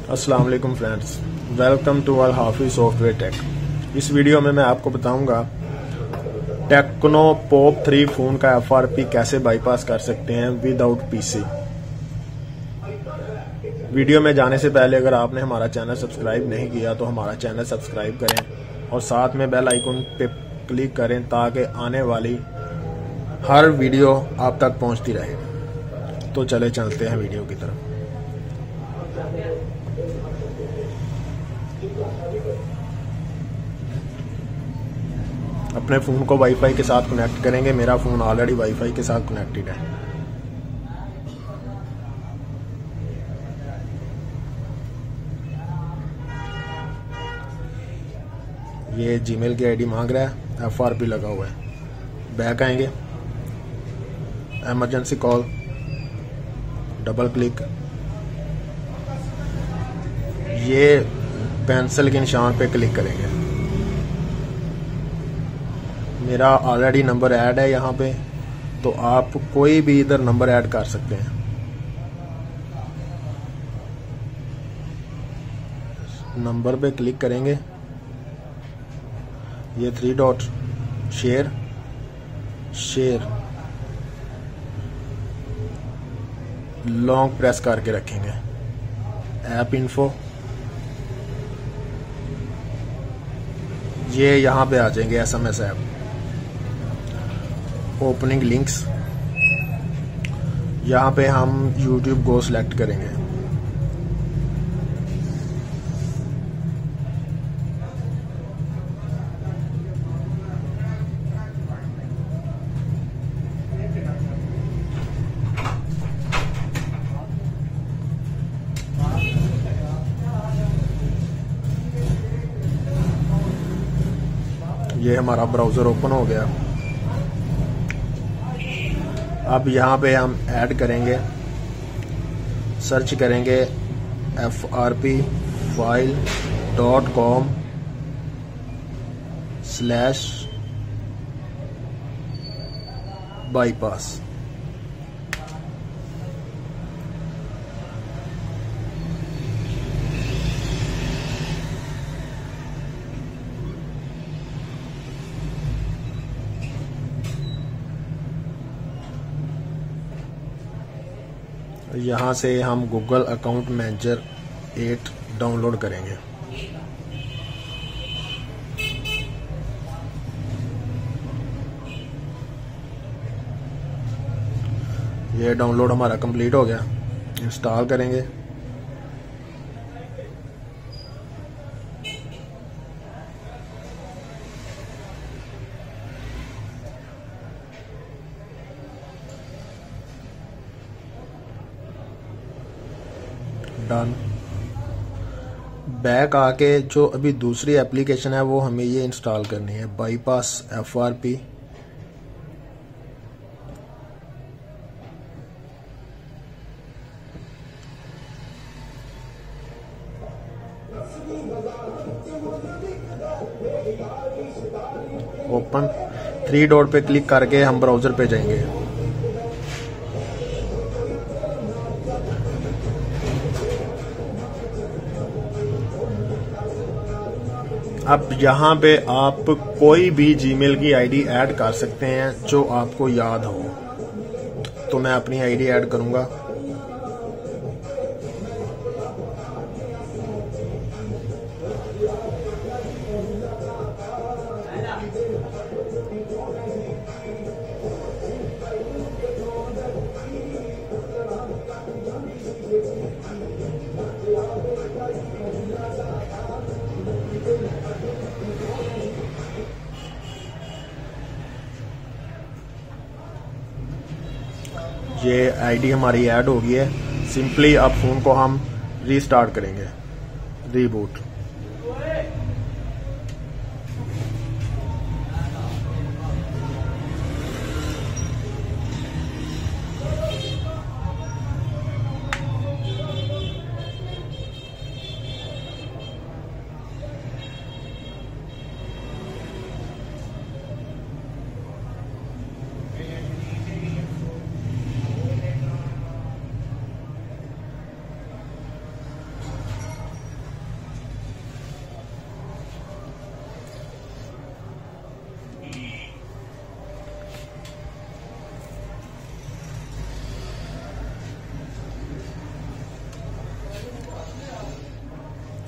अस्सलाम वालेकुम friends, welcome to Al Hafiz software tech. इस वीडियो में मैं आपको बताऊंगा टेक्नो पॉप 3 फोन का FRP कैसे बाईपास कर सकते हैं विदाउट PC। वीडियो में जाने से पहले अगर आपने हमारा चैनल सब्सक्राइब नहीं किया तो हमारा चैनल सब्सक्राइब करें और साथ में बेल आइकन पे क्लिक करें ताकि आने वाली हर वीडियो आप तक पहुंचती रहे। तो चले चलते हैं वीडियो की तरफ। अपने फ़ोन को वाईफाई के साथ कनेक्ट करेंगे। मेरा फ़ोन ऑलरेडी वाईफाई के साथ कनेक्टेड है। ये जीमेल की आईडी मांग रहा है, FRP लगा हुआ है। बैक आएंगे, इमरजेंसी कॉल, डबल क्लिक, ये पेंसिल के निशान पे क्लिक करेंगे। मेरा ऑलरेडी नंबर ऐड है यहाँ पे, तो आप कोई भी इधर नंबर ऐड कर सकते हैं। नंबर पे क्लिक करेंगे, ये 3 डॉट शेयर लॉन्ग प्रेस करके रखेंगे। ऐप इन्फो, ये यहाँ पे आ जाएंगे। SMS ऐप, ओपनिंग लिंक्स, यहाँ पे हम YouTube को सिलेक्ट करेंगे। ये हमारा ब्राउज़र ओपन हो गया। अब यहाँ पे हम ऐड करेंगे, सर्च करेंगे frpfile.com/bypass। यहाँ से हम गूगल अकाउंट मैनेजर 8 डाउनलोड करेंगे। ये डाउनलोड हमारा कंप्लीट हो गया। इंस्टॉल करेंगे। डन। बैक आके जो अभी दूसरी एप्लीकेशन है वो हमें ये इंस्टॉल करनी है, बाईपास FRP। ओपन, 3 डॉट पे क्लिक करके हम ब्राउजर पे जाएंगे। अब यहाँ पे आप कोई भी जीमेल की आईडी ऐड कर सकते हैं जो आपको याद हो। तो मैं अपनी आईडी ऐड करूंगा। ये आईडी हमारी ऐड हो गई है। सिंपली अब फोन को हम रीस्टार्ट करेंगे, रीबूट।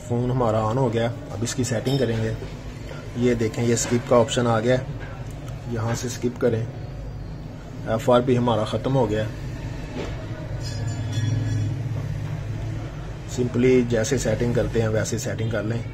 फ़ोन हमारा ऑन हो गया। अब इसकी सेटिंग करेंगे। ये देखें, ये स्किप का ऑप्शन आ गया, यहाँ से स्किप करें। FRP हमारा ख़त्म हो गया। सिंपली जैसे सेटिंग करते हैं वैसे सेटिंग कर लें।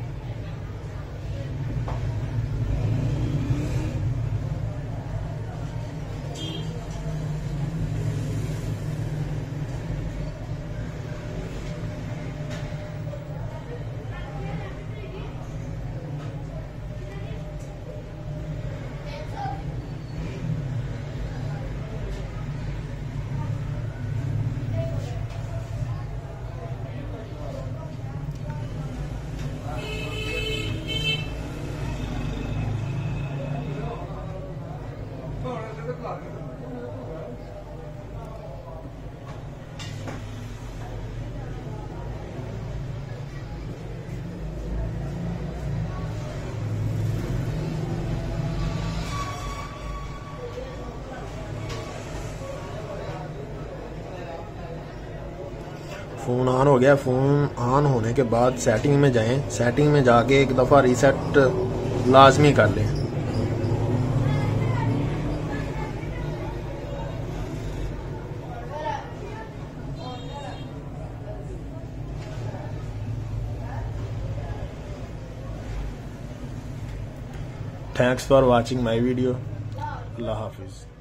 फ़ोन ऑन हो गया। फ़ोन ऑन होने के बाद सेटिंग में जाएं। सेटिंग में जाके एक दफ़ा रीसेट लाजमी कर लें। Thanks for watching my video. अल्लाह हाफिज़।